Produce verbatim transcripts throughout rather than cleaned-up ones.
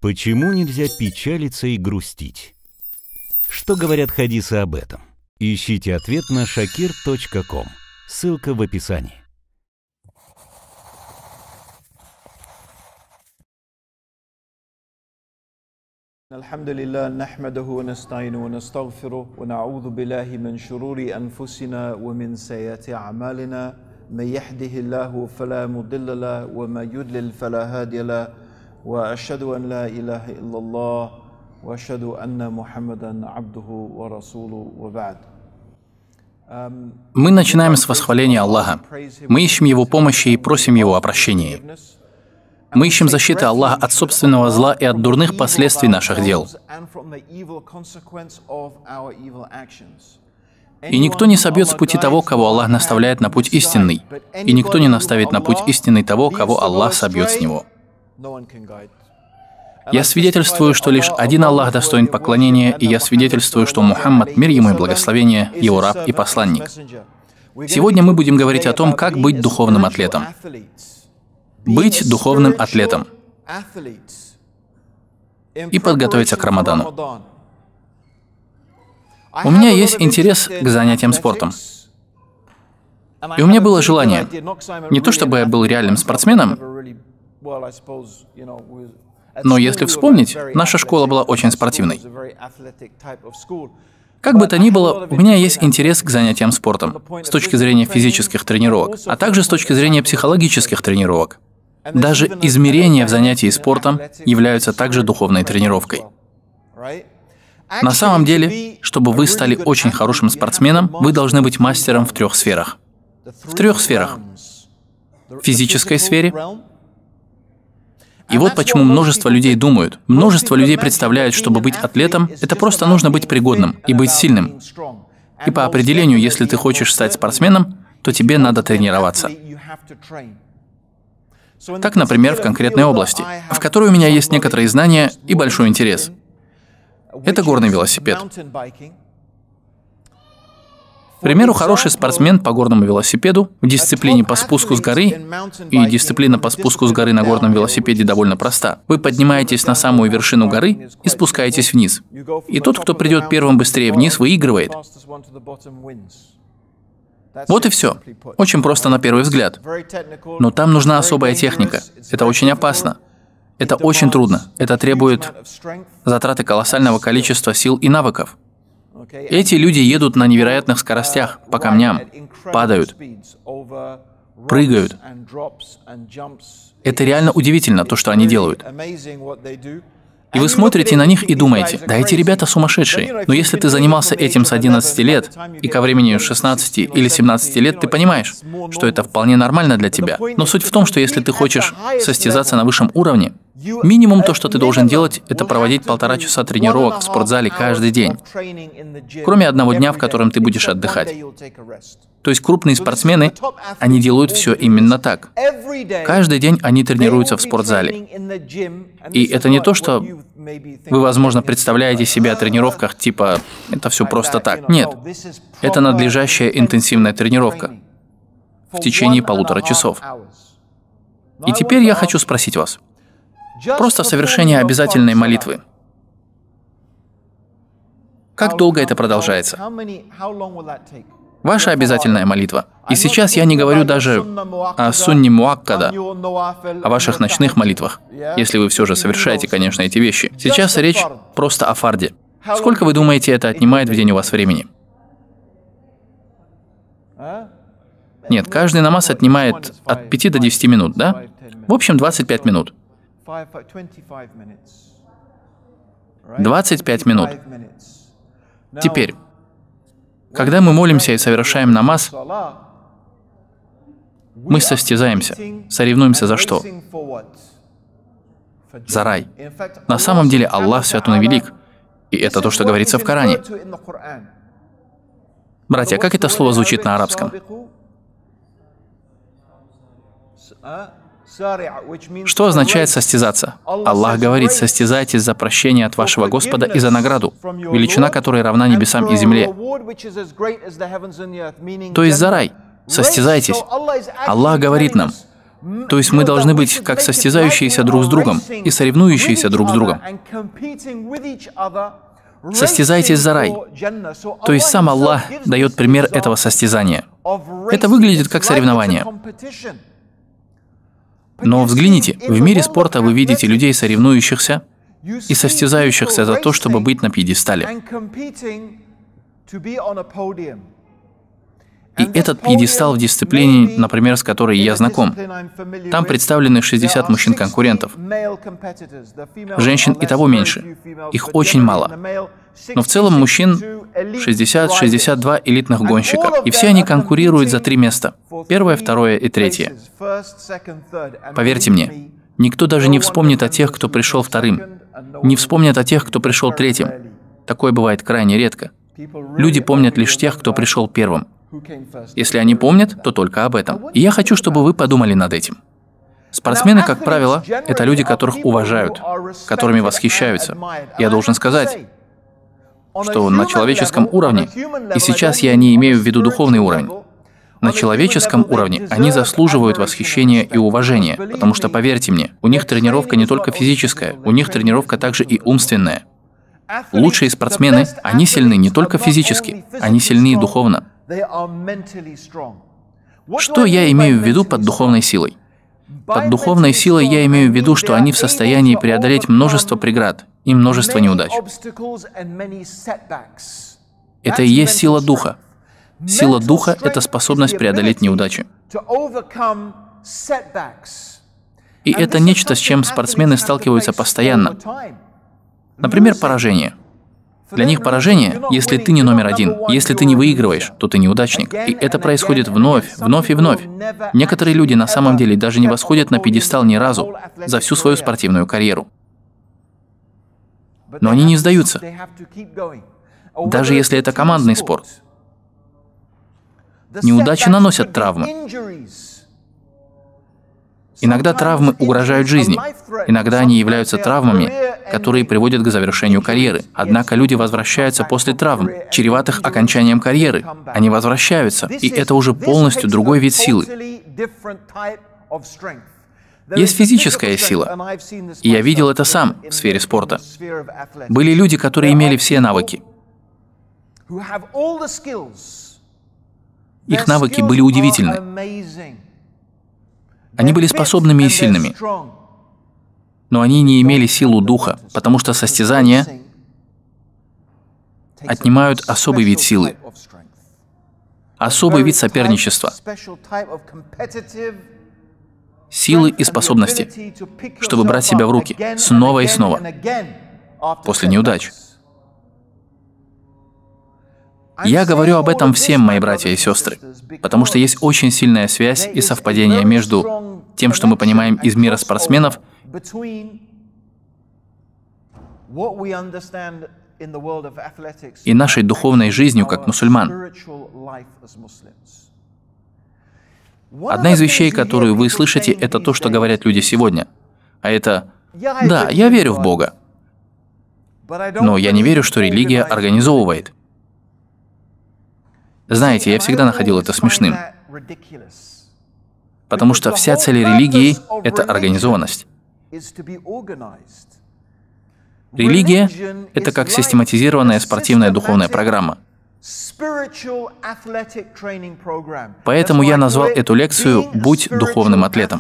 Почему нельзя печалиться и грустить? Что говорят хадисы об этом? Ищите ответ на шакир точка ком. Ссылка в описании. الحمد لله نحمده ونستعينه ونستغفره ونعوذ بالله من شرور أنفسنا ومن سيئات أعمالنا من يهده الله فلا مضل له وما يضلل فلا هادي له وأشهد أن لا إله إلا الله وأشهد أن محمدا عبده ورسوله وبعد. Мы начинаем с восхваления Аллаха. Мы ищем Его помощи и просим Его о прощении. Мы ищем защиты Аллаха от собственного зла и от дурных последствий наших дел. И никто не собьет с пути того, кого Аллах наставляет на путь истинный, и никто не наставит на путь истинный того, кого Аллах собьет с него. Я свидетельствую, что лишь один Аллах достоин поклонения, и я свидетельствую, что Мухаммад, мир ему и благословение, его раб и посланник. Сегодня мы будем говорить о том, как быть духовным атлетом. Быть духовным атлетом и подготовиться к Рамадану. У меня есть интерес к занятиям спортом. И у меня было желание, не то чтобы я был реальным спортсменом, но если вспомнить, наша школа была очень спортивной. Как бы то ни было, у меня есть интерес к занятиям спортом с точки зрения физических тренировок, а также с точки зрения психологических тренировок. Даже измерения в занятии спортом являются также духовной тренировкой. На самом деле, чтобы вы стали очень хорошим спортсменом, вы должны быть мастером в трех сферах. В трех сферах. В физической сфере. И вот почему множество людей думают, множество людей представляют, чтобы быть атлетом, это просто нужно быть пригодным и быть сильным. И по определению, если ты хочешь стать спортсменом, то тебе надо тренироваться. Так, например, в конкретной области, в которой у меня есть некоторые знания и большой интерес. Это горный велосипед. К примеру, хороший спортсмен по горному велосипеду в дисциплине по спуску с горы, и дисциплина по спуску с горы на горном велосипеде довольно проста. Вы поднимаетесь на самую вершину горы и спускаетесь вниз. И тот, кто придет первым быстрее вниз, выигрывает. Вот и все. Очень просто на первый взгляд. Но там нужна особая техника. Это очень опасно. Это очень трудно. Это требует затраты колоссального количества сил и навыков. Эти люди едут на невероятных скоростях по камням, падают, прыгают. Это реально удивительно, то, что они делают. И вы смотрите на них и думаете, да эти ребята сумасшедшие. Но если ты занимался этим с одиннадцати лет, и ко времени шестнадцати или семнадцати лет, ты понимаешь, что это вполне нормально для тебя. Но суть в том, что если ты хочешь состязаться на высшем уровне, минимум то, что ты должен делать, это проводить полтора часа тренировок в спортзале каждый день, кроме одного дня, в котором ты будешь отдыхать. То есть крупные спортсмены, они делают все именно так. Каждый день они тренируются в спортзале. И это не то, что вы, возможно, представляете себе о тренировках, типа, это все просто так. Нет, это надлежащая интенсивная тренировка в течение полутора часов. И теперь я хочу спросить вас. Просто совершение обязательной молитвы. Как долго это продолжается? Ваша обязательная молитва. И сейчас я не говорю даже о сунне муаккада, о ваших ночных молитвах, если вы все же совершаете, конечно, эти вещи. Сейчас речь просто о фарде. Сколько, вы думаете, это отнимает в день у вас времени? Нет, каждый намаз отнимает от пяти до десяти минут, да? В общем, двадцать пять минут. двадцать пять минут. Теперь, когда мы молимся и совершаем намаз, мы состязаемся, соревнуемся за что? За рай. На самом деле Аллах свят Он и велик, и это то, что говорится в Коране. Братья, как это слово звучит на арабском? Что означает состязаться? Аллах говорит, состязайтесь за прощение от вашего Господа и за награду, величина которой равна небесам и земле. То есть за рай. Состязайтесь. Аллах говорит нам, То есть мы должны быть как состязающиеся друг с другом и соревнующиеся друг с другом. Состязайтесь за рай. То есть сам Аллах дает пример этого состязания. Это выглядит как соревнование. Но взгляните, в мире спорта вы видите людей, соревнующихся и состязающихся за то, чтобы быть на пьедестале. И этот пьедестал в дисциплине, например, с которой я знаком. Там представлены шестьдесят мужчин-конкурентов. Женщин и того меньше. Их очень мало. Но в целом мужчин шестьдесят — шестьдесят два элитных гонщика. И все они конкурируют за три места. Первое, второе и третье. Поверьте мне, никто даже не вспомнит о тех, кто пришел вторым. Не вспомнит о тех, кто пришел третьим. Такое бывает крайне редко. Люди помнят лишь тех, кто пришел первым. Если они помнят, то только об этом. И я хочу, чтобы вы подумали над этим. Спортсмены, как правило, это люди, которых уважают, которыми восхищаются. Я должен сказать, что на человеческом уровне, и сейчас я не имею в виду духовный уровень, на человеческом уровне они заслуживают восхищения и уважения, потому что, поверьте мне, у них тренировка не только физическая, у них тренировка также и умственная. Лучшие спортсмены, они сильны не только физически, они сильны и духовно. Что я имею в виду под духовной силой? Под духовной силой я имею в виду, что они в состоянии преодолеть множество преград и множество неудач. Это и есть сила духа. Сила духа — это способность преодолеть неудачи. И это нечто, с чем спортсмены сталкиваются постоянно. Например, поражение. Для них поражение, если ты не номер один, если ты не выигрываешь, то ты неудачник. И это происходит вновь, вновь и вновь. Некоторые люди на самом деле даже не восходят на пьедестал ни разу за всю свою спортивную карьеру. Но они не сдаются. Даже если это командный спорт. Неудачи наносят травмы. Иногда травмы угрожают жизни. Иногда они являются травмами, которые приводят к завершению карьеры. Однако люди возвращаются после травм, чреватых окончанием карьеры. Они возвращаются, и это уже полностью другой вид силы. Есть физическая сила, и я видел это сам в сфере спорта. Были люди, которые имели все навыки. Их навыки были удивительны. Они были способными и сильными, но они не имели силу духа, потому что состязания отнимают особый вид силы, особый вид соперничества, силы и способности, чтобы брать себя в руки снова и снова после неудач. Я говорю об этом всем, мои братья и сестры, потому что есть очень сильная связь и совпадение между тем, что мы понимаем из мира спортсменов, и нашей духовной жизнью как мусульман. Одна из вещей, которую вы слышите, это то, что говорят люди сегодня. А это: «Да, я верю в Бога, но я не верю, что религия организовывает». Знаете, я всегда находил это смешным, потому что вся цель религии — это организованность. Религия — это как систематизированная спортивная духовная программа. Поэтому я назвал эту лекцию «Будь духовным атлетом».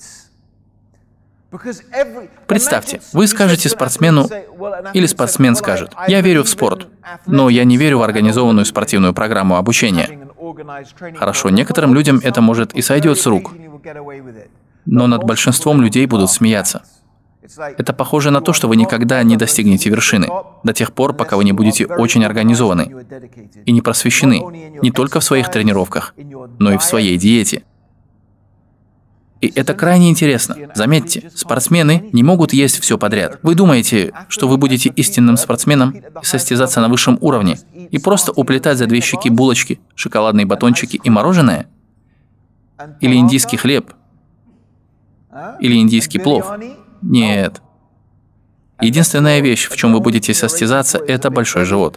Представьте, вы скажете спортсмену, или спортсмен скажет: «Я верю в спорт, но я не верю в организованную спортивную программу обучения». Хорошо, некоторым людям это может и сойдет с рук, но над большинством людей будут смеяться. Это похоже на то, что вы никогда не достигнете вершины, до тех пор, пока вы не будете очень организованы и не просвещены не только в своих тренировках, но и в своей диете. И это крайне интересно. Заметьте, спортсмены не могут есть все подряд. Вы думаете, что вы будете истинным спортсменом и состязаться на высшем уровне и просто уплетать за две щеки булочки, шоколадные батончики и мороженое? Или индийский хлеб? Или индийский плов? Нет. Единственная вещь, в чем вы будете состязаться, это большой живот.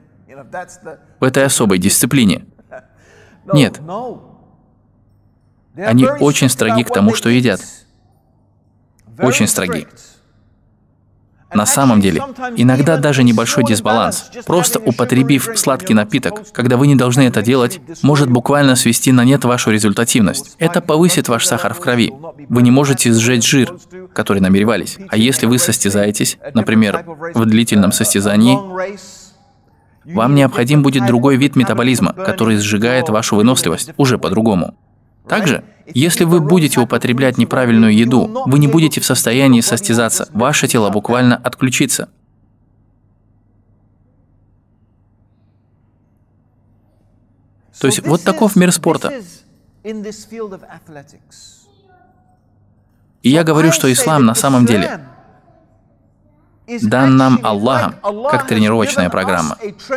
В этой особой дисциплине. Нет. Они очень строги к тому, что едят. Очень строги. На самом деле, иногда даже небольшой дисбаланс, просто употребив сладкий напиток, когда вы не должны это делать, может буквально свести на нет вашу результативность. Это повысит ваш сахар в крови. Вы не можете сжечь жир, который намеревались. А если вы состязаетесь, например, в длительном состязании, вам необходим будет другой вид метаболизма, который сжигает вашу выносливость уже по-другому. Также, если вы будете употреблять неправильную еду, вы не будете в состоянии состязаться, ваше тело буквально отключится. То есть вот таков мир спорта. И я говорю, что ислам на самом деле дан нам Аллахом как тренировочная программа.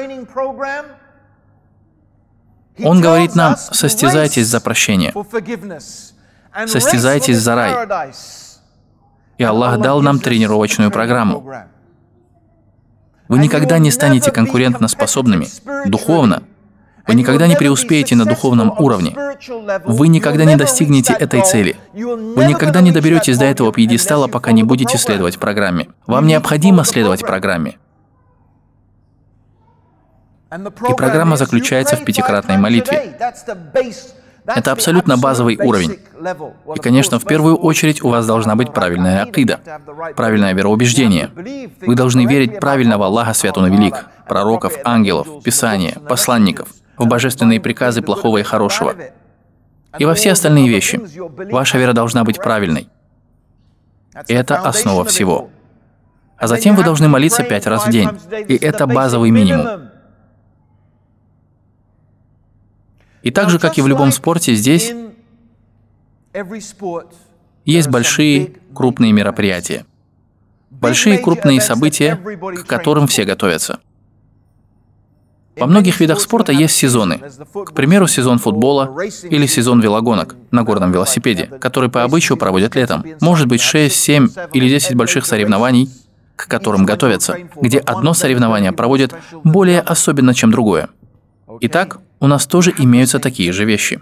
Он говорит нам: состязайтесь за прощение, состязайтесь за рай. И Аллах дал нам тренировочную программу. Вы никогда не станете конкурентоспособными духовно. Вы никогда не преуспеете на духовном уровне. Вы никогда не достигнете этой цели. Вы никогда не доберетесь до этого пьедестала, пока не будете следовать программе. Вам необходимо следовать программе. И программа заключается в пятикратной молитве. Это абсолютно базовый уровень. И, конечно, в первую очередь у вас должна быть правильная акида, правильное вероубеждение. Вы должны верить правильно в Аллаха Свят Он Велик, пророков, ангелов, Писания, посланников, в божественные приказы плохого и хорошего. И во все остальные вещи. Ваша вера должна быть правильной. И это основа всего. А затем вы должны молиться пять раз в день. И это базовый минимум. И так же, как и в любом спорте, здесь есть большие, крупные мероприятия. Большие, крупные события, к которым все готовятся. Во многих видах спорта есть сезоны. К примеру, сезон футбола или сезон велогонок на горном велосипеде, который по обычаю проводят летом. Может быть шесть, семь или десять больших соревнований, к которым готовятся, где одно соревнование проводят более особенно, чем другое. Итак, у нас тоже имеются такие же вещи.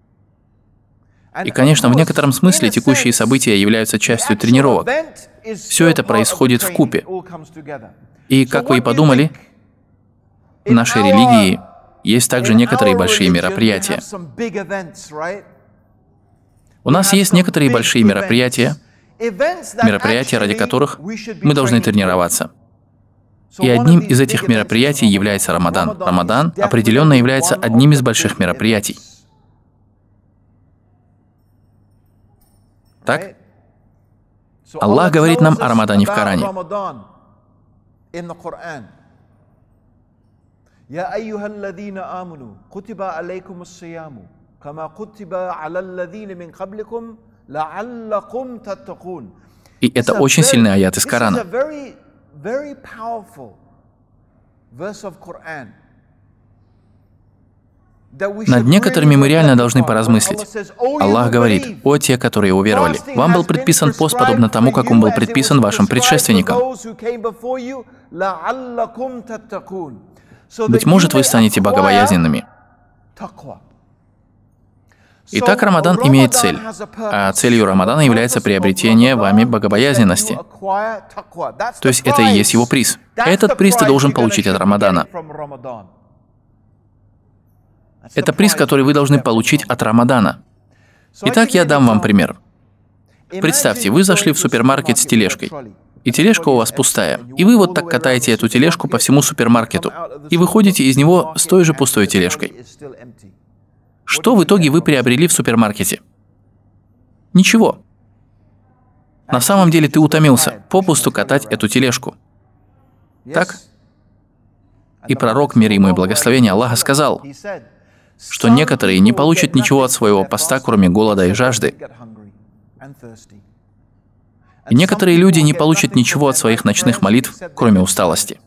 И, конечно, в некотором смысле текущие события являются частью тренировок. Все это происходит вкупе. И, как вы и подумали, в нашей религии есть также некоторые большие мероприятия. У нас есть некоторые большие мероприятия, мероприятия, ради которых мы должны тренироваться. И одним из этих мероприятий является Рамадан. Рамадан определенно является одним из больших мероприятий. Так? Аллах говорит нам о Рамадане в Коране. И это очень сильный аят из Корана. Над некоторыми мы реально должны поразмыслить. Аллах говорит: «О те, которые уверовали, вам был предписан пост, подобно тому, как он был предписан вашим предшественникам. Быть может, вы станете богобоязненными». Итак, Рамадан имеет цель, а целью Рамадана является приобретение вами богобоязненности. То есть это и есть его приз. Этот приз ты должен получить от Рамадана. Это приз, который вы должны получить от Рамадана. Итак, я дам вам пример. Представьте, вы зашли в супермаркет с тележкой, и тележка у вас пустая, и вы вот так катаете эту тележку по всему супермаркету, и выходите из него с той же пустой тележкой. Что в итоге вы приобрели в супермаркете? Ничего. На самом деле ты утомился попусту катать эту тележку. Так? И пророк, мир ему и благословение Аллаха, сказал, что некоторые не получат ничего от своего поста, кроме голода и жажды. И некоторые люди не получат ничего от своих ночных молитв, кроме усталости.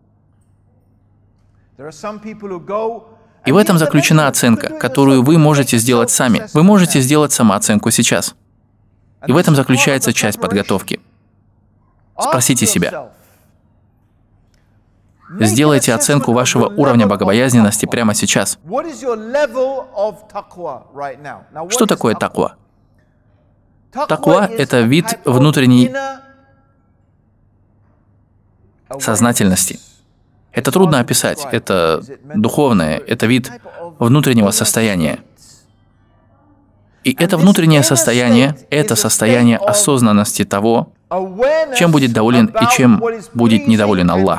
И в этом заключена оценка, которую вы можете сделать сами. Вы можете сделать самооценку сейчас. И в этом заключается часть подготовки. Спросите себя. Сделайте оценку вашего уровня богобоязненности прямо сейчас. Что такое таква? Таква — это вид внутренней сознательности. Это трудно описать. Это духовное, это вид внутреннего состояния. И это внутреннее состояние — это состояние осознанности того, чем будет доволен и чем будет недоволен Аллах.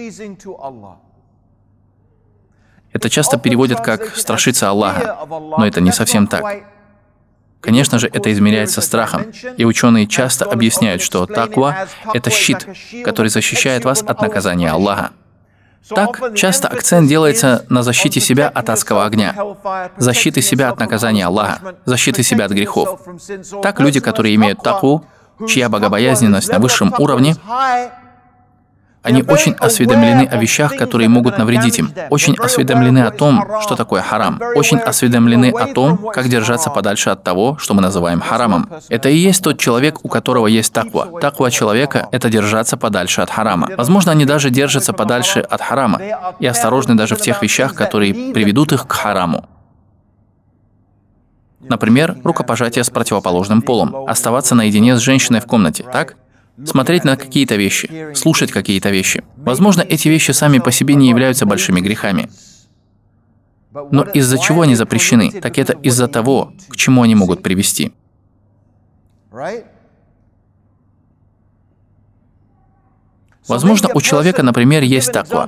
Это часто переводят как «страшиться Аллаха», но это не совсем так. Конечно же, это измеряется страхом, и ученые часто объясняют, что таква — это щит, который защищает вас от наказания Аллаха. Так, часто акцент делается на защите себя от адского огня, защиты себя от наказания Аллаха, защиты себя от грехов. Так, люди, которые имеют такву, чья богобоязненность на высшем уровне, они очень осведомлены о вещах, которые могут навредить им, очень осведомлены о том, что такое харам, очень осведомлены о том, как держаться подальше от того, что мы называем харамом. Это и есть тот человек, у которого есть таква. Таква человека — это держаться подальше от харама. Возможно, они даже держатся подальше от харама и осторожны даже в тех вещах, которые приведут их к хараму. Например, рукопожатие с противоположным полом, оставаться наедине с женщиной в комнате, так? Смотреть на какие-то вещи, слушать какие-то вещи. Возможно, эти вещи сами по себе не являются большими грехами. Но из-за чего они запрещены? Так это из-за того, к чему они могут привести. Возможно, у человека, например, есть таква.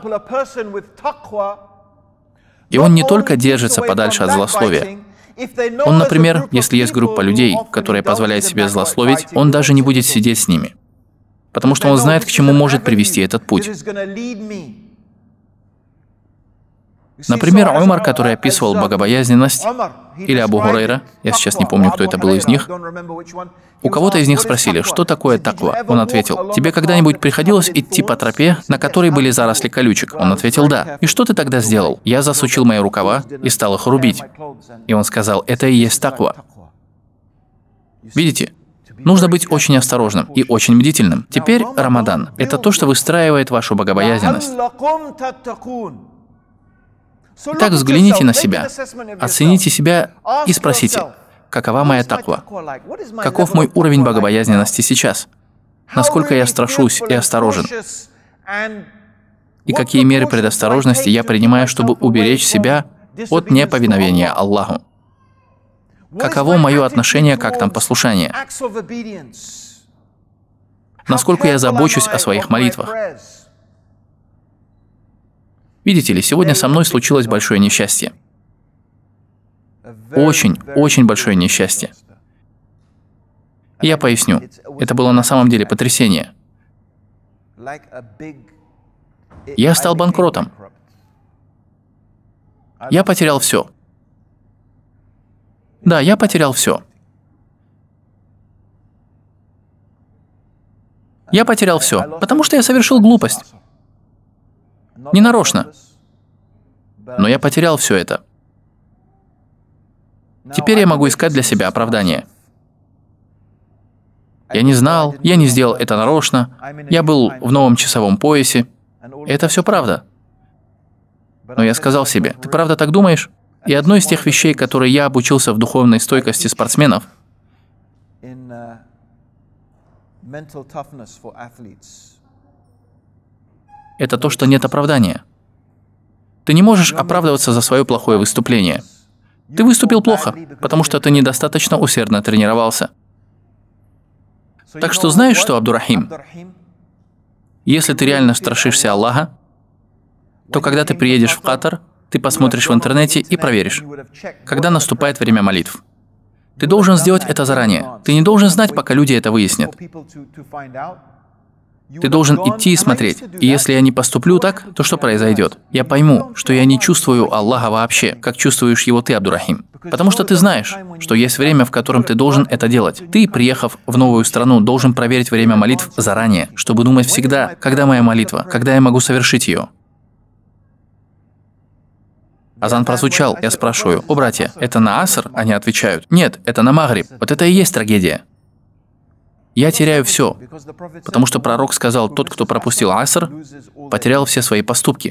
И он не только держится подальше от злословия. Он, например, если есть группа людей, которая позволяет себе злословить, он даже не будет сидеть с ними. Потому что он знает, к чему может привести этот путь. Например, Умар, который описывал богобоязненность, или Абу Хурайра, я сейчас не помню, кто это был из них, у кого-то из них спросили, что такое таква. Он ответил: «Тебе когда-нибудь приходилось идти по тропе, на которой были заросли колючек?» Он ответил: «Да». «И что ты тогда сделал?» «Я засучил мои рукава и стал их рубить». И он сказал: «Это и есть таква». Видите? Нужно быть очень осторожным и очень бдительным. Теперь Рамадан — это то, что выстраивает вашу богобоязненность. Итак, взгляните на себя, оцените себя и спросите: какова моя таква? Каков мой уровень богобоязненности сейчас? Насколько я страшусь и осторожен? И какие меры предосторожности я принимаю, чтобы уберечь себя от неповиновения Аллаху? Каково мое отношение к актам послушания? Насколько я забочусь о своих молитвах? Видите ли, сегодня со мной случилось большое несчастье. Очень, очень большое несчастье. И я поясню. Это было на самом деле потрясение. Я стал банкротом. Я потерял все. Да, я потерял все. Я потерял все, потому что я совершил глупость. Не нарочно. Но я потерял все это. Теперь я могу искать для себя оправдание. Я не знал, я не сделал это нарочно, я был в новом часовом поясе. Это все правда. Но я сказал себе: ты правда так думаешь? И одной из тех вещей, которые я обучился в духовной стойкости спортсменов, это то, что нет оправдания. Ты не можешь оправдываться за свое плохое выступление. Ты выступил плохо, потому что ты недостаточно усердно тренировался. Так что знаешь что, Абдурахим? Если ты реально страшишься Аллаха, то когда ты приедешь в Катар, ты посмотришь в интернете и проверишь, когда наступает время молитв. Ты должен сделать это заранее. Ты не должен знать, пока люди это выяснят. Ты должен идти и смотреть. И если я не поступлю так, то что произойдет? Я пойму, что я не чувствую Аллаха вообще, как чувствуешь его ты, Абдурахим. Потому что ты знаешь, что есть время, в котором ты должен это делать. Ты, приехав в новую страну, должен проверить время молитв заранее, чтобы думать всегда, когда моя молитва, когда я могу совершить ее. Азан прозвучал, я спрашиваю: «О, братья, это на Аср?» Они отвечают: «Нет, это на Магриб». Вот это и есть трагедия. Я теряю все, потому что пророк сказал, тот, кто пропустил аср, потерял все свои поступки.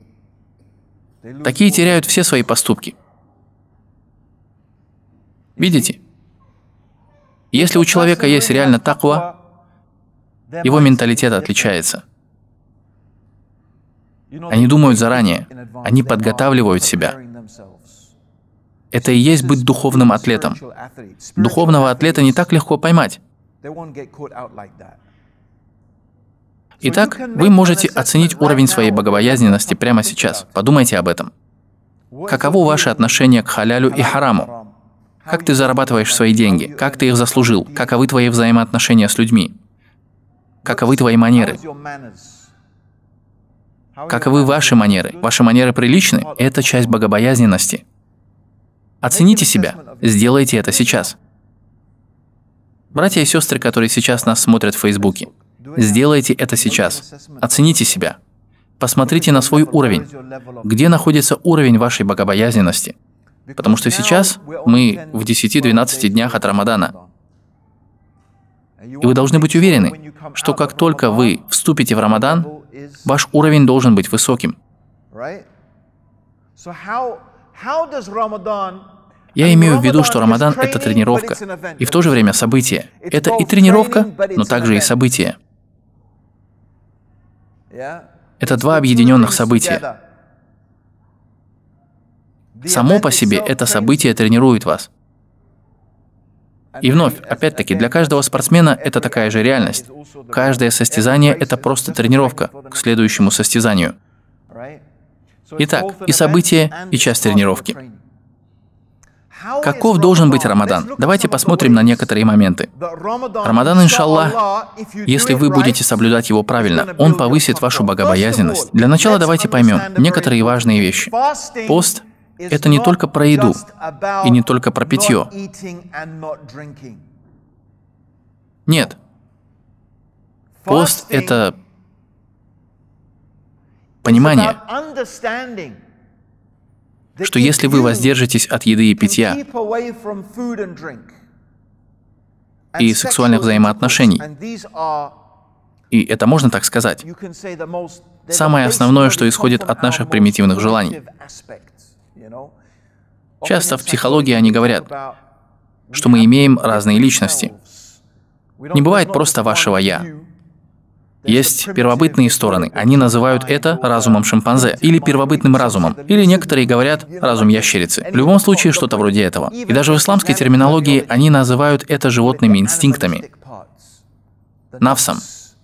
Такие теряют все свои поступки. Видите? Если у человека есть реально таква, его менталитет отличается. Они думают заранее, они подготавливают себя. Это и есть быть духовным атлетом. Духовного атлета не так легко поймать. Итак, вы можете оценить уровень своей богобоязненности прямо сейчас. Подумайте об этом. Каково ваше отношение к халялю и хараму? Как ты зарабатываешь свои деньги? Как ты их заслужил? Каковы твои взаимоотношения с людьми? Каковы твои манеры? Каковы ваши манеры? Ваши манеры приличны? Это часть богобоязненности. Оцените себя. Сделайте это сейчас. Братья и сестры, которые сейчас нас смотрят в Фейсбуке, сделайте это сейчас. Оцените себя. Посмотрите на свой уровень. Где находится уровень вашей богобоязненности? Потому что сейчас мы в десяти-двенадцати днях от Рамадана. И вы должны быть уверены, что как только вы вступите в Рамадан, ваш уровень должен быть высоким. Я имею в виду, что Рамадан — это тренировка, и в то же время событие. Это и тренировка, но также и событие. Это два объединенных события. Само по себе это событие тренирует вас. И вновь, опять-таки, для каждого спортсмена это такая же реальность. Каждое состязание — это просто тренировка к следующему состязанию. Итак, и событие, и часть тренировки. Каков должен быть Рамадан? Давайте посмотрим на некоторые моменты. Рамадан, иншаллах, если вы будете соблюдать его правильно, он повысит вашу богобоязненность. Для начала давайте поймем некоторые важные вещи. Пост — это не только про еду и не только про питье. Нет. Пост — это понимание, что если вы воздержитесь от еды и питья и сексуальных взаимоотношений, и это можно так сказать, самое основное, что исходит от наших примитивных желаний. Часто в психологии они говорят, что мы имеем разные личности. Не бывает просто вашего «я». Есть первобытные стороны. Они называют это разумом шимпанзе или первобытным разумом. Или некоторые говорят разум ящерицы. В любом случае что-то вроде этого. И даже в исламской терминологии они называют это животными инстинктами. Нафсом.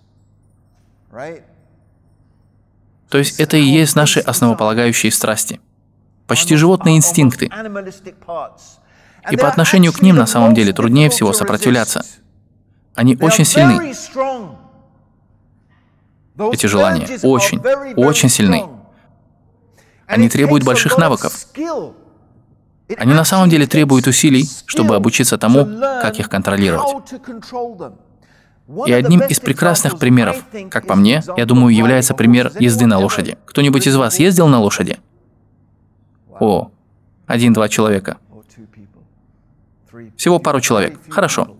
То есть это и есть наши основополагающие страсти. Почти животные инстинкты. И по отношению к ним на самом деле труднее всего сопротивляться. Они очень сильны. Эти желания очень, очень сильны. Они требуют больших навыков. Они на самом деле требуют усилий, чтобы обучиться тому, как их контролировать. И одним из прекрасных примеров, как по мне, я думаю, является пример езды на лошади. Кто-нибудь из вас ездил на лошади? О, один-два человека. Всего пару человек. Хорошо.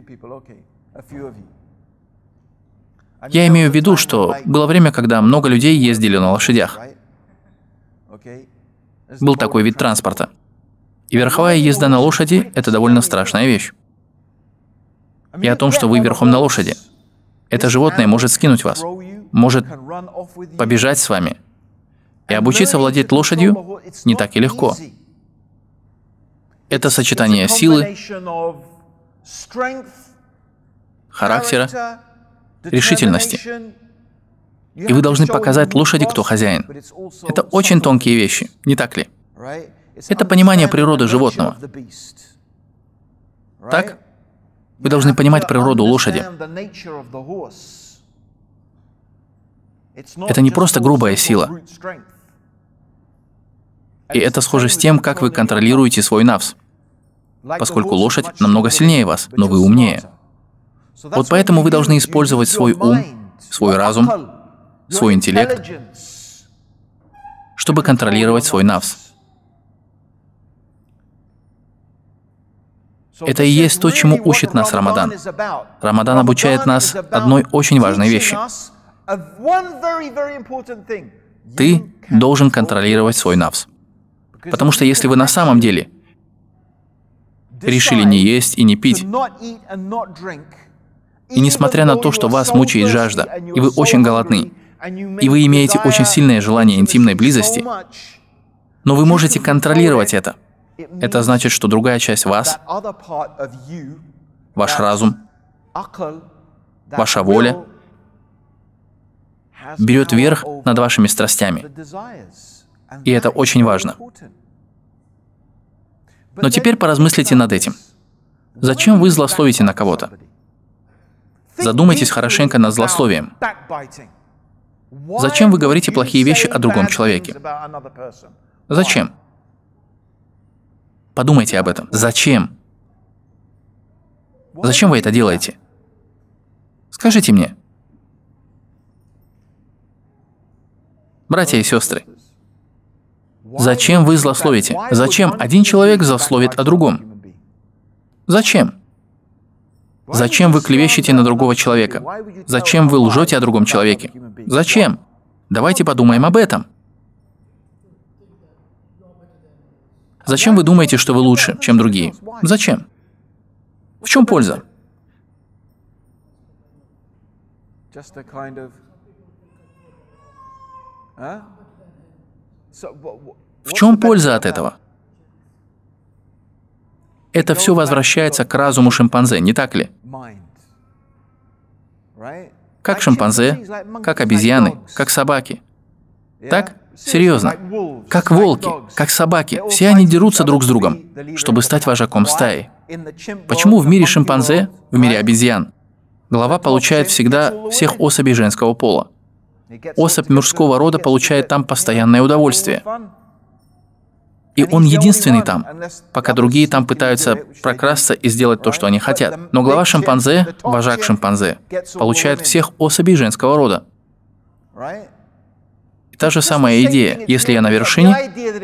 Я имею в виду, что было время, когда много людей ездили на лошадях. Был такой вид транспорта. И верховая езда на лошади — это довольно страшная вещь. И о том, что вы верхом на лошади. Это животное может скинуть вас, может побежать с вами. И обучиться владеть лошадью не так и легко. Это сочетание силы, характера, решительности. И вы должны показать лошади, кто хозяин. Это очень тонкие вещи, не так ли? Это понимание природы животного. Так? Вы должны понимать природу лошади. Это не просто грубая сила. И это схоже с тем, как вы контролируете свой нафс. Поскольку лошадь намного сильнее вас, но вы умнее. Вот поэтому вы должны использовать свой ум, свой разум, свой интеллект, чтобы контролировать свой нафс. Это и есть то, чему учит нас Рамадан. Рамадан обучает нас одной очень важной вещи. Ты должен контролировать свой нафс. Потому что если вы на самом деле решили не есть и не пить, и несмотря на то, что вас мучает жажда, и вы очень голодны, и вы имеете очень сильное желание интимной близости, но вы можете контролировать это, это значит, что другая часть вас, ваш разум, ваша воля, берет верх над вашими страстями. И это очень важно. Но теперь поразмыслите над этим. Зачем вы злословите на кого-то? Задумайтесь хорошенько над злословием. Зачем вы говорите плохие вещи о другом человеке? Зачем? Подумайте об этом. Зачем? Зачем вы это делаете? Скажите мне. Братья и сестры, зачем вы злословите? Зачем один человек злословит о другом? Зачем? Зачем вы клевещете на другого человека? Зачем вы лжете о другом человеке? Зачем? Давайте подумаем об этом. Зачем вы думаете, что вы лучше, чем другие? Зачем? В чем польза? В чем польза от этого? Это все возвращается к разуму шимпанзе, не так ли? Как шимпанзе, как обезьяны, как собаки. Так? Серьезно. Как волки, как собаки. Все они дерутся друг с другом, чтобы стать вожаком стаи. Почему в мире шимпанзе, в мире обезьян, глава получает всегда всех особей женского пола? Особь мужского рода получает там постоянное удовольствие. И он единственный там, пока другие там пытаются прокрасться и сделать то, что они хотят. Но глава шимпанзе, вожак шимпанзе, получает всех особей женского рода. И та же самая идея. Если я на вершине,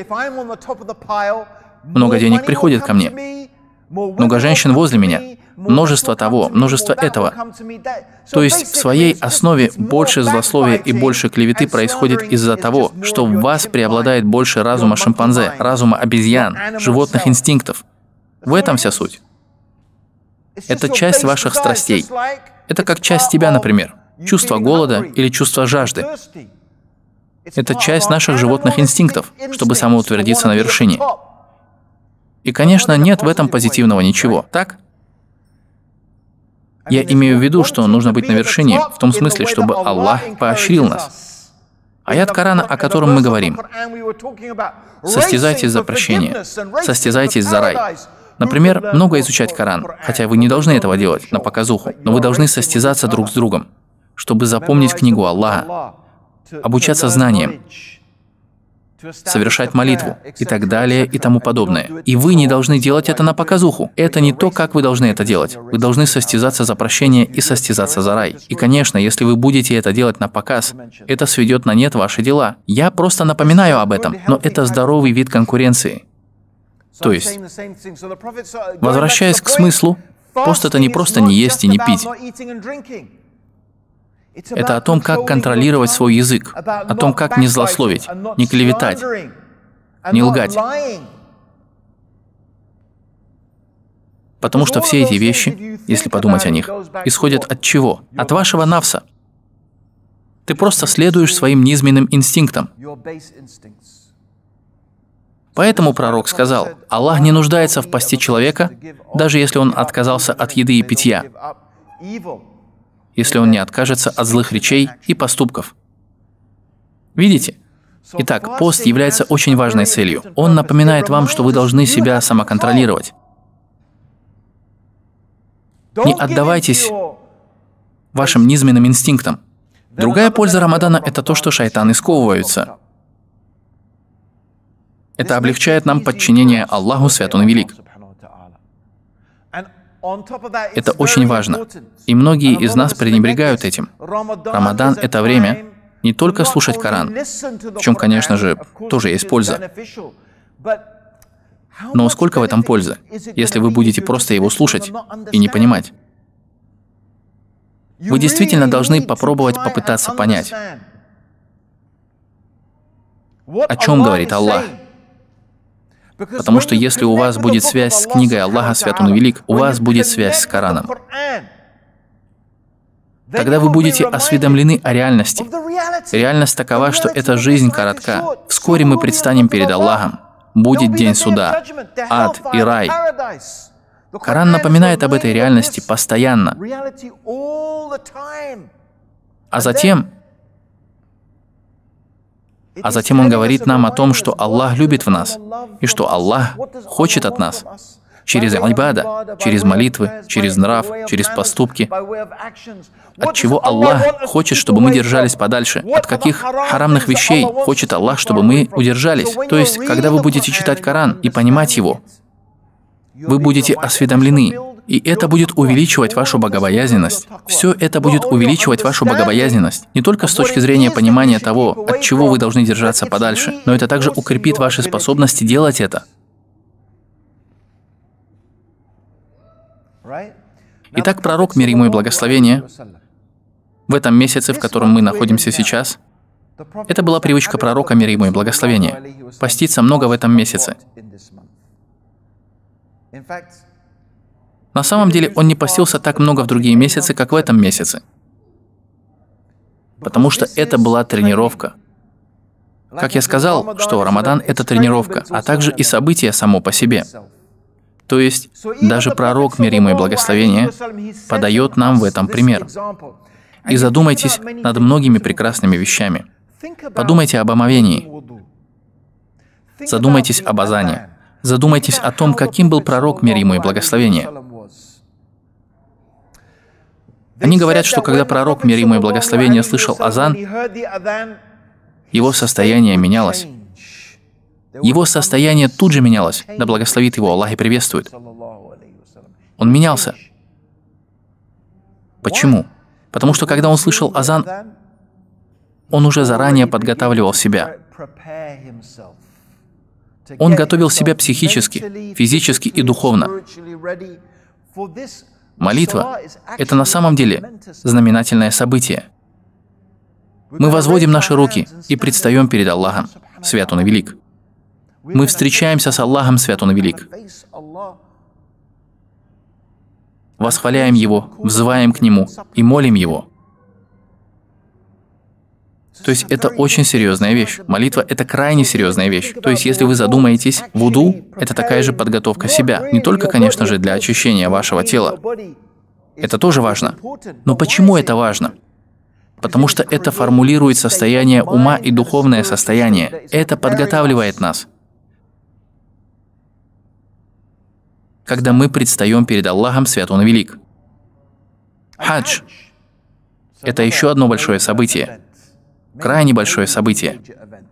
много денег приходит ко мне, много женщин возле меня, множество того, множество этого. То есть в своей основе больше злословия и больше клеветы происходит из-за того, что в вас преобладает больше разума шимпанзе, разума обезьян, животных инстинктов. В этом вся суть. Это часть ваших страстей. Это как часть тебя, например. Чувство голода или чувство жажды. Это часть наших животных инстинктов, чтобы самоутвердиться на вершине. И, конечно, нет в этом позитивного ничего, так? Я имею в виду, что нужно быть на вершине, в том смысле, чтобы Аллах поощрил нас. Аят Корана, о котором мы говорим. Состязайтесь за прощение, состязайтесь за рай. Например, много изучать Коран, хотя вы не должны этого делать на показуху, но вы должны состязаться друг с другом, чтобы запомнить книгу Аллаха, обучаться знаниям, совершать молитву и так далее и тому подобное. И вы не должны делать это на показуху. Это не то, как вы должны это делать. Вы должны состязаться за прощение и состязаться за рай. И, конечно, если вы будете это делать на показ, это сведет на нет ваши дела. Я просто напоминаю об этом, но это здоровый вид конкуренции. То есть, возвращаясь к смыслу, пост — это не просто не есть и не пить. Это о том, как контролировать свой язык, о том, как не злословить, не клеветать, не лгать. Потому что все эти вещи, если подумать о них, исходят от чего? От вашего нафса. Ты просто следуешь своим низменным инстинктам. Поэтому пророк сказал, Аллах не нуждается в посте человека, даже если он отказался от еды и питья, если он не откажется от злых речей и поступков. Видите? Итак, пост является очень важной целью. Он напоминает вам, что вы должны себя самоконтролировать. Не отдавайтесь вашим низменным инстинктам. Другая польза Рамадана — это то, что шайтаны сковываются. Это облегчает нам подчинение Аллаху, Свят Он Велик. Это очень важно. И многие из нас пренебрегают этим. Рамадан — это время не только слушать Коран, в чем, конечно же, тоже есть польза, Но сколько в этом пользы, если вы будете просто его слушать и не понимать? Вы действительно должны попробовать попытаться понять, о чем говорит Аллах. Потому что если у вас будет связь с книгой Аллаха, Свят Он и Велик, у вас будет связь с Кораном. Тогда вы будете осведомлены о реальности. Реальность такова, что эта жизнь коротка. Вскоре мы предстанем перед Аллахом. Будет день суда, ад и рай. Коран напоминает об этой реальности постоянно. А затем, а затем Он говорит нам о том, что Аллах любит в нас, и что Аллах хочет от нас. Через ибада, через молитвы, через нрав, через поступки. От чего Аллах хочет, чтобы мы держались подальше? От каких харамных вещей хочет Аллах, чтобы мы удержались? То есть, когда вы будете читать Коран и понимать его, вы будете осведомлены, и это будет увеличивать вашу богобоязненность. Все это будет увеличивать вашу богобоязненность. Не только с точки зрения понимания того, от чего вы должны держаться подальше, но это также укрепит ваши способности делать это. Итак, пророк, мир ему и благословение, в этом месяце, в котором мы находимся сейчас, это была привычка пророка, мир ему и благословение, поститься много в этом месяце. На самом деле, он не постился так много в другие месяцы, как в этом месяце, потому что это была тренировка. Как я сказал, что Рамадан — это тренировка, а также и событие само по себе. То есть, даже пророк, мир ему и благословение, подает нам в этом пример. И задумайтесь над многими прекрасными вещами. Подумайте об омовении. Задумайтесь об азане. Задумайтесь о том, каким был пророк, мир ему и благословение. Они говорят, что когда пророк, мир ему и благословение, слышал азан, его состояние менялось. Его состояние тут же менялось, да благословит его Аллах и приветствует. Он менялся. Почему? Потому что когда он слышал азан, он уже заранее подготавливал себя. Он готовил себя психически, физически и духовно. Молитва — это на самом деле знаменательное событие. Мы возводим наши руки и предстаем перед Аллахом, Свят Он и Велик. Мы встречаемся с Аллахом, Свят Он и Велик. Восхваляем Его, взываем к Нему и молим Его. То есть это очень серьезная вещь. Молитва — это крайне серьезная вещь. То есть если вы задумаетесь, вуду — это такая же подготовка себя. Не только, конечно же, для очищения вашего тела. Это тоже важно. Но почему это важно? Потому что это формулирует состояние ума и духовное состояние. Это подготавливает нас. Когда мы предстаем перед Аллахом, Свят Он и Велик. Хадж — это еще одно большое событие. Крайне большое событие.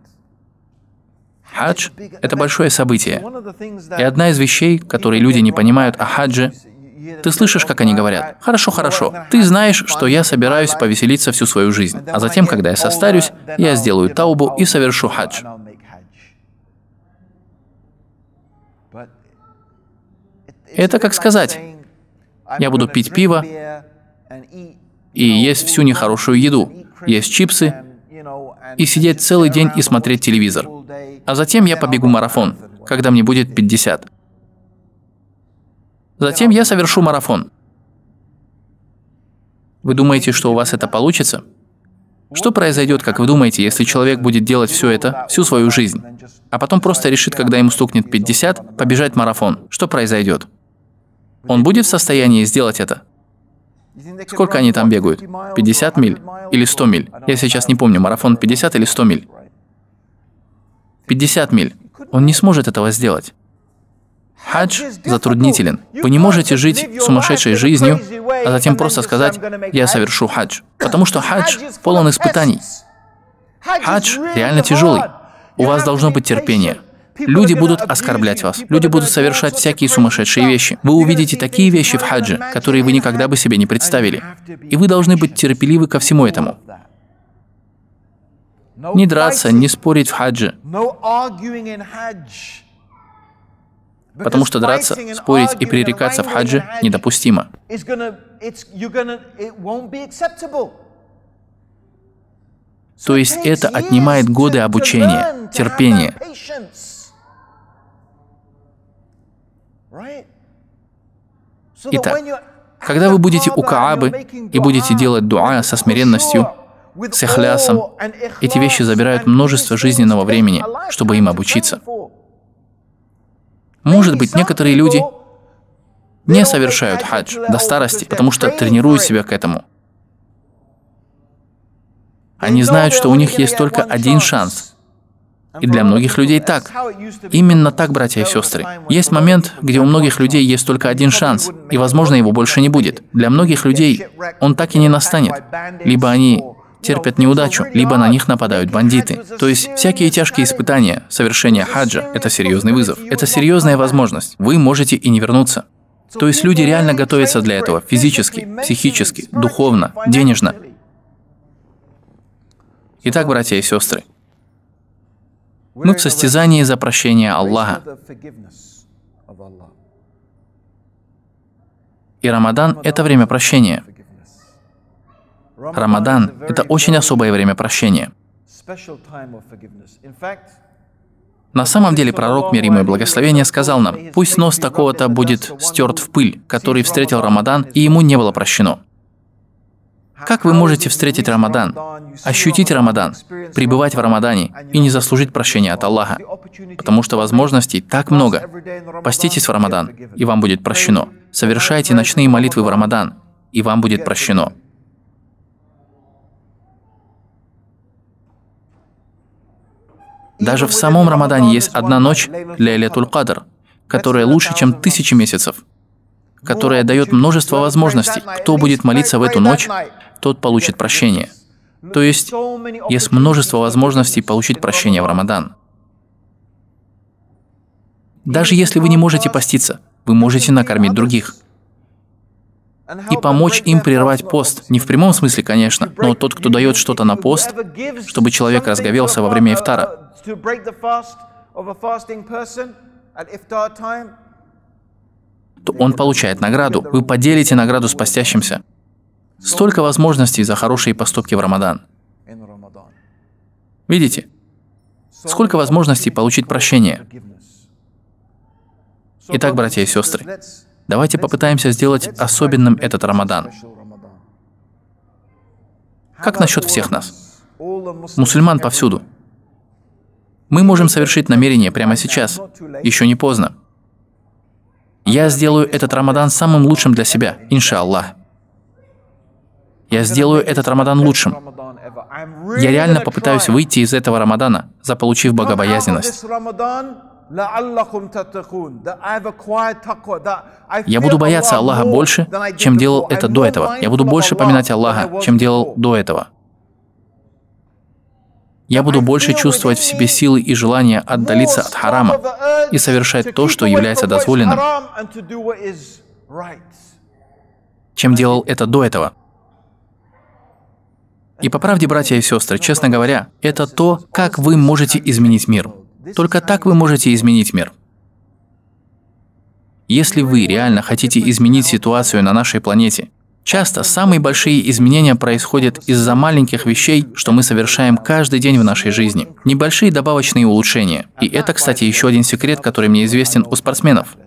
Хадж — это большое событие. И одна из вещей, которые люди не понимают о хадже, ты слышишь, как они говорят: «Хорошо, хорошо, ты знаешь, что я собираюсь повеселиться всю свою жизнь, а затем, когда я состарюсь, я сделаю таубу и совершу хадж». Это как сказать: я буду пить пиво и есть всю нехорошую еду, есть чипсы, и сидеть целый день и смотреть телевизор. А затем я побегу марафон, когда мне будет пятьдесят. Затем я совершу марафон. Вы думаете, что у вас это получится? Что произойдет, как вы думаете, если человек будет делать все это всю свою жизнь, а потом просто решит, когда ему стукнет пятьдесят, побежать марафон? Что произойдет? Он будет в состоянии сделать это? Сколько они там бегают? пятьдесят миль или сто миль? Я сейчас не помню, марафон пятьдесят или сто миль. пятьдесят миль. Он не сможет этого сделать. Хадж затруднителен. Вы не можете жить сумасшедшей жизнью, а затем просто сказать: я совершу хадж. Потому что хадж полон испытаний. Хадж реально тяжелый. У вас должно быть терпение. Люди будут оскорблять вас. Люди будут совершать всякие сумасшедшие вещи. Вы увидите такие вещи в хадже, которые вы никогда бы себе не представили. И вы должны быть терпеливы ко всему этому. Не драться, не спорить в хадже. Потому что драться, спорить и пререкаться в хаджи недопустимо. То есть это отнимает годы обучения, терпения. Итак, когда вы будете у Каабы и будете делать дуа со смиренностью, с ихлясом, эти вещи забирают множество жизненного времени, чтобы им обучиться. Может быть, некоторые люди не совершают хадж до старости, потому что тренируют себя к этому. Они знают, что у них есть только один шанс. И для многих людей так. Именно так, братья и сестры. Есть момент, где у многих людей есть только один шанс, и, возможно, его больше не будет. Для многих людей он так и не настанет. Либо они терпят неудачу, либо на них нападают бандиты. То есть всякие тяжкие испытания, совершение хаджа – это серьезный вызов. Это серьезная возможность. Вы можете и не вернуться. То есть люди реально готовятся для этого физически, психически, духовно, денежно. Итак, братья и сестры, мы в состязании за прощение Аллаха. И Рамадан – это время прощения. Рамадан – это очень особое время прощения. На самом деле пророк, мир ему и благословение, сказал нам: «Пусть нос такого-то будет стерт в пыль, который встретил Рамадан, и ему не было прощено». Как вы можете встретить Рамадан, ощутить Рамадан, пребывать в Рамадане и не заслужить прощения от Аллаха? Потому что возможностей так много. Поститесь в Рамадан, и вам будет прощено. Совершайте ночные молитвы в Рамадан, и вам будет прощено. Даже в самом Рамадане есть одна ночь, Лейлятуль Кадр, которая лучше, чем тысячи месяцев, которая дает множество возможностей. Кто будет молиться в эту ночь, тот получит прощение. То есть, есть множество возможностей получить прощение в Рамадан. Даже если вы не можете поститься, вы можете накормить других. И помочь им прервать пост. Не в прямом смысле, конечно, но тот, кто дает что-то на пост, чтобы человек разговелся во время ифтара, то он получает награду. Вы поделите награду с постящимся. Столько возможностей за хорошие поступки в Рамадан. Видите? Сколько возможностей получить прощение. Итак, братья и сестры, давайте попытаемся сделать особенным этот Рамадан. Как насчет всех нас? Мусульман повсюду. Мы можем совершить намерение прямо сейчас. Еще не поздно. Я сделаю этот Рамадан самым лучшим для себя, иншаллах. Я сделаю этот Рамадан лучшим. Я реально попытаюсь выйти из этого Рамадана, заполучив богобоязненность. Я буду бояться Аллаха больше, чем делал это до этого. Я буду больше поминать Аллаха, чем делал до этого. Я буду больше чувствовать в себе силы и желание отдалиться от харама и совершать то, что является дозволенным, чем делал это до этого. И по правде, братья и сестры, честно говоря, это то, как вы можете изменить мир. Только так вы можете изменить мир. Если вы реально хотите изменить ситуацию на нашей планете, часто самые большие изменения происходят из-за маленьких вещей, что мы совершаем каждый день в нашей жизни. Небольшие добавочные улучшения. И это, кстати, еще один секрет, который мне известен у спортсменов.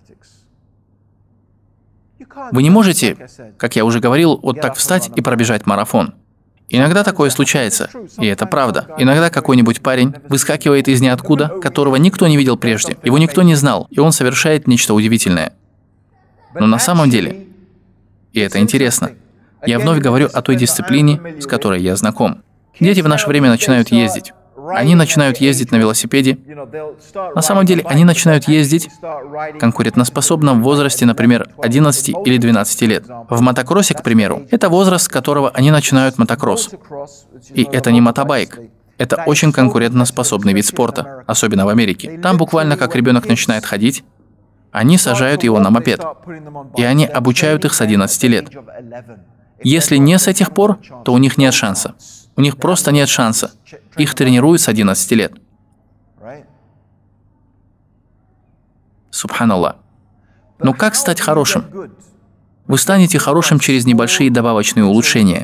Вы не можете, как я уже говорил, вот так встать и пробежать марафон. Иногда такое случается, и это правда. Иногда какой-нибудь парень выскакивает из ниоткуда, которого никто не видел прежде, его никто не знал, и он совершает нечто удивительное. Но на самом деле, и это интересно, я вновь говорю о той дисциплине, с которой я знаком. Дети в наше время начинают ездить. Они начинают ездить на велосипеде. На самом деле, они начинают ездить в конкурентоспособном возрасте, например, одиннадцати или двенадцати лет. В мотокроссе, к примеру, это возраст, с которого они начинают мотокросс. И это не мотобайк. Это очень конкурентоспособный вид спорта, особенно в Америке. Там буквально как ребенок начинает ходить, они сажают его на мопед. И они обучают их с одиннадцати лет. Если не с этих пор, то у них нет шанса. У них просто нет шанса. Их тренируют с одиннадцати лет. Субханаллах. Но как стать хорошим? Вы станете хорошим через небольшие добавочные улучшения.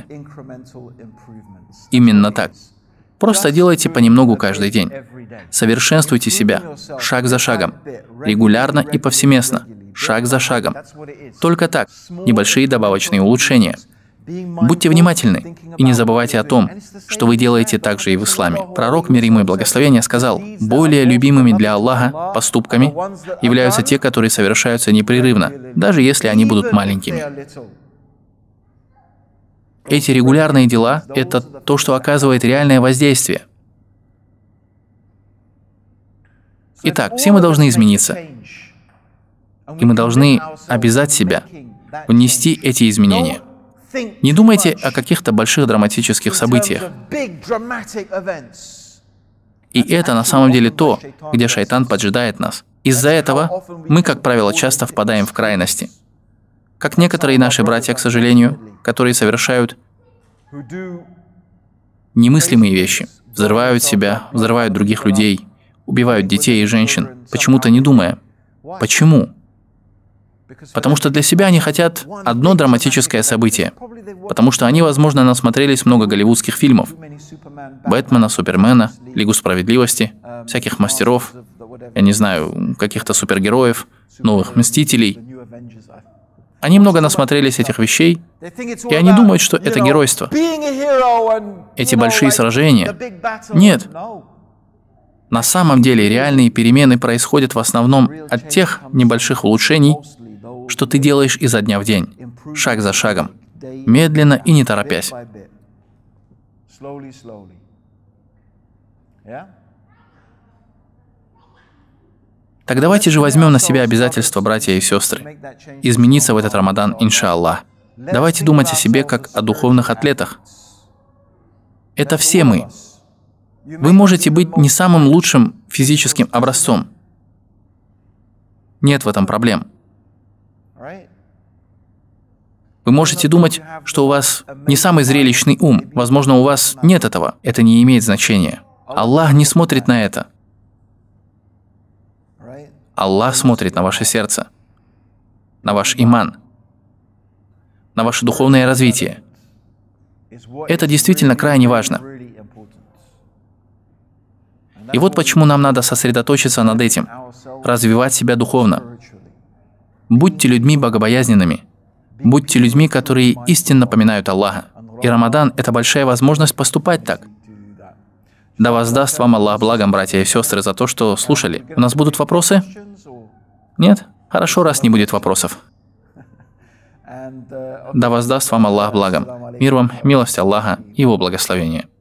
Именно так. Просто делайте понемногу каждый день. Совершенствуйте себя, шаг за шагом, регулярно и повсеместно, шаг за шагом. Только так, небольшие добавочные улучшения. Будьте внимательны и не забывайте о том, что вы делаете так же и в исламе. Пророк, мир ему и благословение, сказал: более любимыми для Аллаха поступками являются те, которые совершаются непрерывно, даже если они будут маленькими. Эти регулярные дела — это то, что оказывает реальное воздействие. Итак, все мы должны измениться. И мы должны обязать себя внести эти изменения. Не думайте о каких-то больших драматических событиях. И это на самом деле то, где шайтан поджидает нас. Из-за этого мы, как правило, часто впадаем в крайности. Как некоторые наши братья, к сожалению, которые совершают немыслимые вещи. Взрывают себя, взрывают других людей, убивают детей и женщин, почему-то не думая. Почему? Потому что для себя они хотят одно драматическое событие. Потому что они, возможно, насмотрелись много голливудских фильмов. Бэтмена, Супермена, Лигу Справедливости, всяких мастеров, я не знаю, каких-то супергероев, новых Мстителей. Они много насмотрелись этих вещей, и они думают, что это геройство. Эти большие сражения. Нет. На самом деле реальные перемены происходят в основном от тех небольших улучшений, что ты делаешь изо дня в день, шаг за шагом, медленно и не торопясь. Так давайте же возьмем на себя обязательство, братья и сестры, измениться в этот Рамадан, иншаллах. Давайте думать о себе как о духовных атлетах. Это все мы. Вы можете быть не самым лучшим физическим образцом. Нет в этом проблем. Вы можете думать, что у вас не самый зрелищный ум. Возможно, у вас нет этого. Это не имеет значения. Аллах не смотрит на это. Аллах смотрит на ваше сердце, на ваш иман, на ваше духовное развитие. Это действительно крайне важно. И вот почему нам надо сосредоточиться над этим, развивать себя духовно. Будьте людьми богобоязненными. Будьте людьми, которые истинно поминают Аллаха. И Рамадан — это большая возможность поступать так. Да воздаст вам Аллах благом, братья и сестры, за то, что слушали. У нас будут вопросы? Нет? Хорошо, раз не будет вопросов. Да воздаст вам Аллах благом. Мир вам, милость Аллаха и Его благословение.